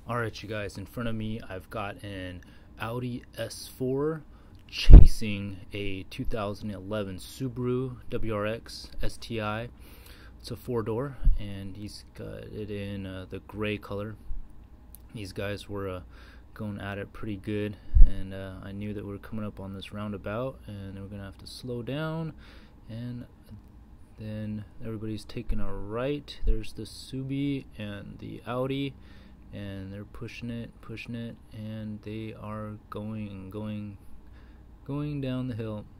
Alright, you guys, in front of me I've got an Audi S4 chasing a 2011 Subaru WRX STI. It's a four-door and he's got it in the gray color. These guys were going at it pretty good, and I knew that we were coming up on this roundabout and we're gonna have to slow down, and then everybody's taking a right. There's the Subi and the Audi, and they're pushing it, and they are going down the hill.